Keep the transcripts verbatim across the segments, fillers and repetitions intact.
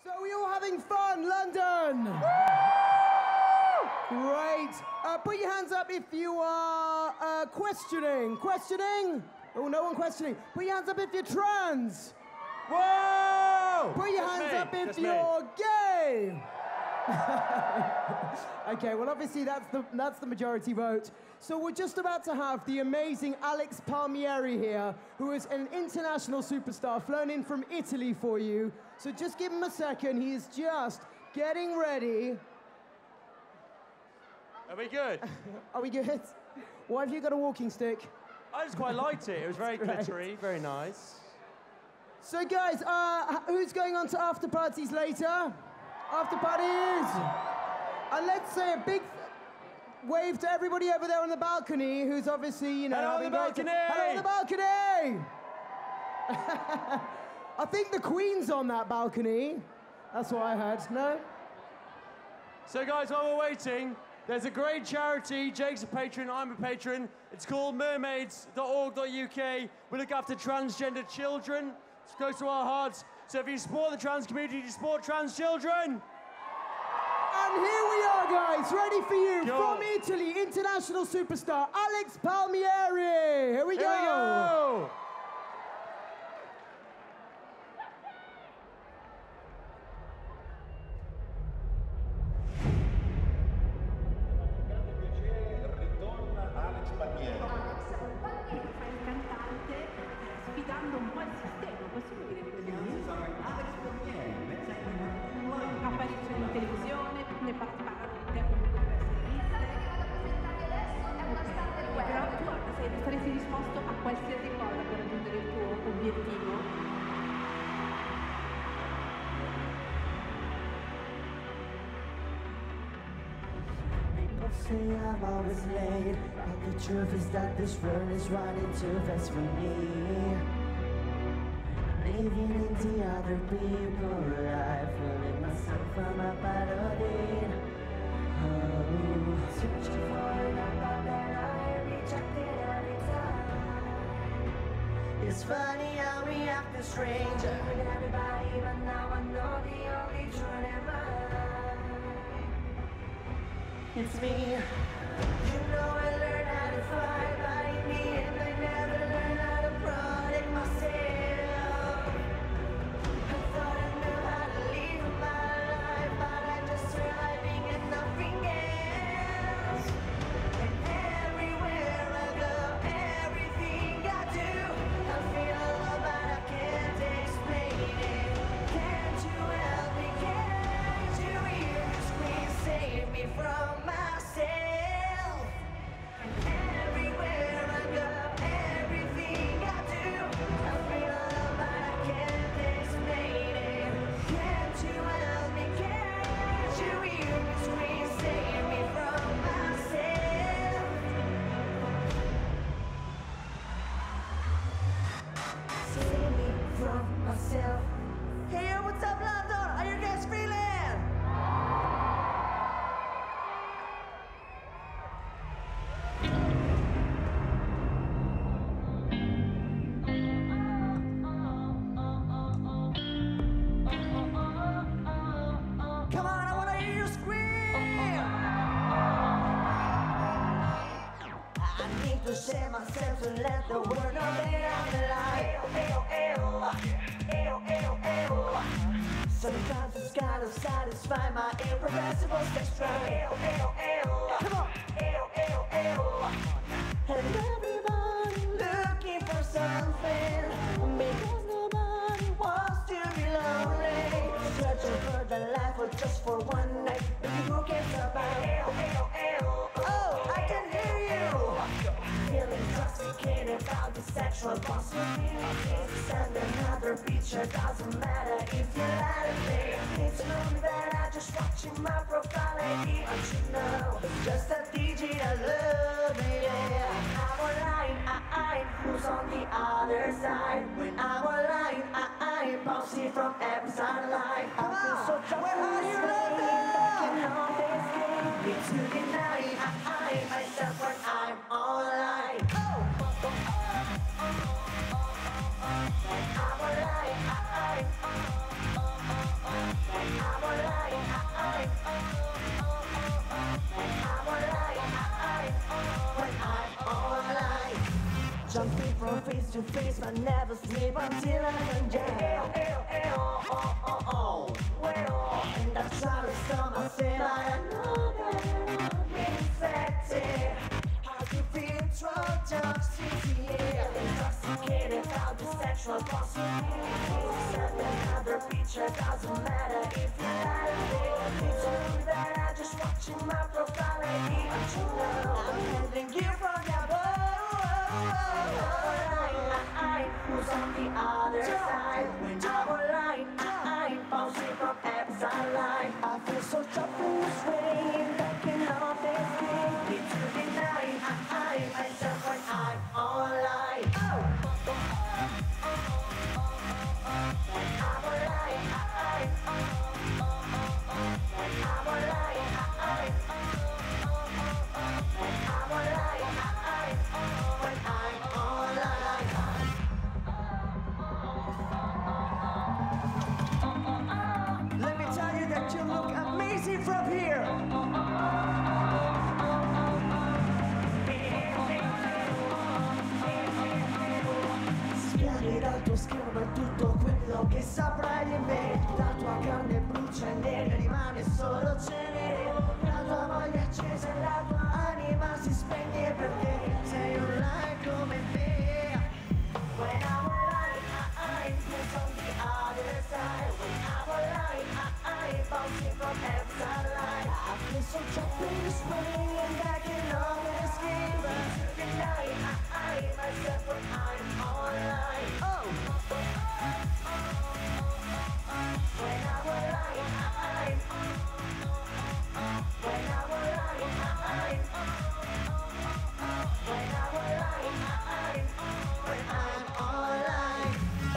So are we all having fun, London? Great. Uh, put your hands up if you are uh, questioning. Questioning? Oh, no one questioning. Put your hands up if you're trans. Whoa! Put your Just hands me. up if Just you're me. gay. Okay, well, obviously that's the, that's the majority vote. So we're just about to have the amazing Alex Palmieri here, who is an international superstar flown in from Italy for you. So just give him a second. He is just getting ready. Are we good? Are we good? Why have you got a walking stick? I just quite liked it. It was very Great. glittery, very nice. So guys, uh, who's going on to after parties later? After parties! And let's say a big wave to everybody over there on the balcony who's obviously, you know... Hello on the having great- balcony! Hello on the balcony! I think the Queen's on that balcony. That's what I heard. No? So guys, while we're waiting, there's a great charity. Jake's a patron, I'm a patron. It's called mermaids dot org dot U K. We look after transgender children. It's close to our hearts. So if you support the trans community, you support trans children. And here we are, guys, ready for you. Yo. From Italy, international superstar, Alex Palmieri. Here we Here go. we go. Ritorna Alex Palmieri. Fa il cantante sfidando un po' il sistema, possiamo dire così? Alex Palmieri, Apparizioni in televisione, ne parlano all'interno di diverse riviste. Però tu guarda, sei, saresti disposto a qualsiasi cosa per raggiungere il tuo obiettivo? People say I'm always late, but the truth is that this world is running too fast for me. Living in the other people's life, feeling myself from a parody. Oh, searching for a number that I rejected every time. It's funny how we act a stranger with everybody, but now I know the only truth in mine. It's me. You know I learned how to fight, but in the end I never learned how to protect myself. I thought I knew how to live my life, but I'm just surviving and nothing else. And everywhere I go, everything I do, I feel alone, but I can't explain it. Can't you help me? Can't you hear me scream? Save me from myself. And everywhere I go, everything I do, I feel alone, but I can't explain it. Can't you help me? Can't you hear me scream? Save me from myself. Save me from myself. Hey, what's up, London? How you guys feeling? Come on, I wanna hear you scream. I need to save myself to let the world know that I'm alive. Sometimes it's gotta satisfy my irrepressible sex drive. Come on. And everybody looking for something, because nobody wants to be lonely. Searching for the life or just for one night, baby, who cares about? Oh, I can hear you. Feeling intoxicated about the sexual possibilities. And another picture doesn't matter if you lie to me. It's known that I just watching my profile I D. I should know it's just a digital love, yeah. I'm online, I, I, who's on the other side? When I'm online, I, I, bouncy from every sunlight. I feel so tough. Where are you, London? Me to deny, I, I, myself when I'm online. Oh, when I'm online, I, I, to face but never sleep until I'm down. Oh, oh, oh, oh, well, and I try to stop myself, but I know that I'm infected. How do you feel drunk, toxicity? Intoxicated out the sexual possibilities. Send another picture, doesn't matter if you lie to me. It's true that I'm just watching my profile I D. But you know I'm handling you from the who's on the other side? When I'm online, I'm bouncing from upside line. I feel so tough in this way, backing off this game. Need to deny I, myself when I'm online. Oh. When I'm online, I, when I'm online, I, when I'm online, I, when I'm online. Let me tell you that you look amazing from here. Schiari dal tuo schermo è tutto quello che saprai di me. La tua carne brucia e nera, rimane solo cenere. La tua voglia accesa e la tua anima si spegne perché sei online come me. When I'm online, I'm just on the other side. When I'm online, I'm bouncing from outside line. I feel so trapped in this way and I can always escape. But to deny I, myself when I'm online. Oh. When I'm online, I'm. When I'm online, I'm. When I'm online, I'm. When I'm online.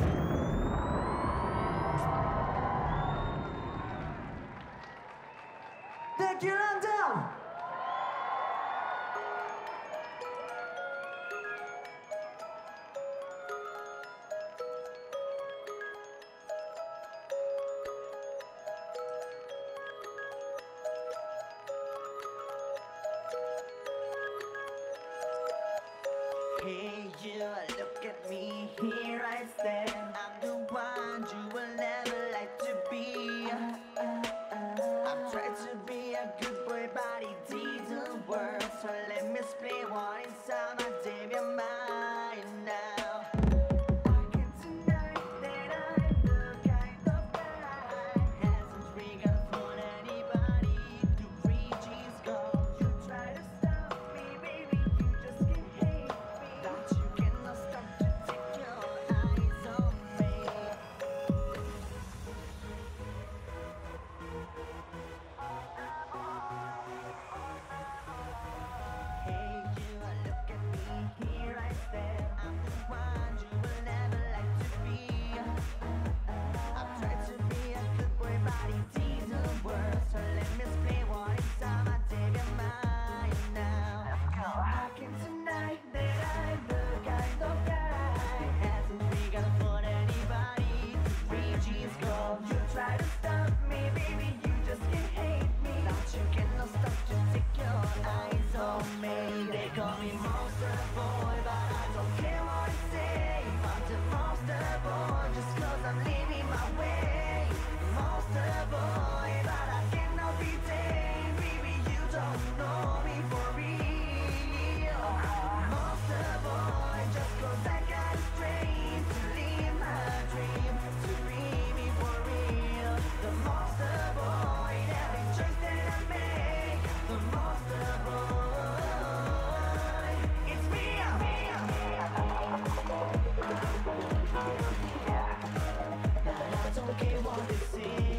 Thank you, London! Hey, you look at me, here I stand. I'm the one you will never like to be. I've tried to be a good boy, but it didn't work. So let me explain what inside my damn mind now. I can't deny that I'm the kind of guy hasn't triggered for anybody to reach his goal. You try to stop me, baby, you just can't hate me. That you cannot stop to take your eyes off me. Hey, you look at me, here I stand. I'm the one you will never like to be. I've tried to be a good boy, but it didn't work. So let me explain what inside my damn mind now. I can't deny that I'm the kind of guy hasn't triggered for anybody to reach his goal. You try to stop me, baby, you just can't hate me. That you cannot stop to take your eyes off me. They call me monster boy, but I don't care what they say. I'm the monster boy just cause I'm living my way. Monster boy, but I cannot be tamed. Baby, you don't know me for real. Monster boy, just cause I got a strength to live my dream. To be me for real. The monster boy, every choice that I make. The monster boy, it's me. I don't care what they say.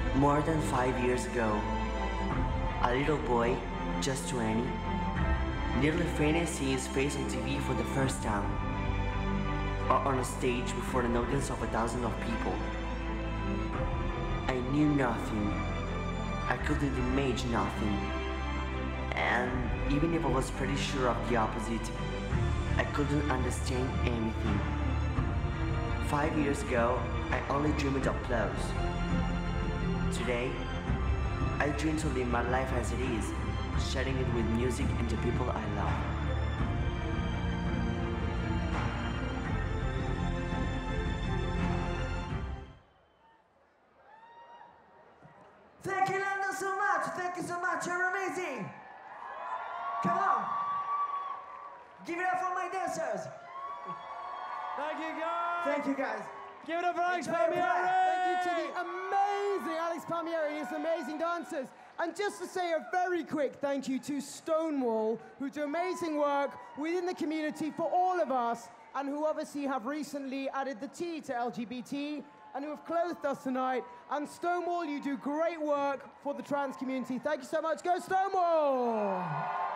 More than five years ago, a little boy, just twenty, nearly fainted seeing his face on T V for the first time, or on a stage before an audience of a thousand of people. I knew nothing. I couldn't imagine nothing. And even if I was pretty sure of the opposite, I couldn't understand anything. Five years ago, I only dreamed of applause. Today, I dream to live my life as it is, sharing it with music and the people I love. Thank you, London, so much. Thank you so much. You're amazing. Come on. Give it up for my dancers. Thank you, guys. Thank you, guys. Give it up for Alex Enjoy your Palmieri. pride. Thank you to the amazing Alex Palmieri and his amazing dancers. And just to say a very quick thank you to Stonewall, who do amazing work within the community for all of us, and who obviously have recently added the T to L G B T, and who have clothed us tonight. And Stonewall, you do great work for the trans community. Thank you so much. Go Stonewall!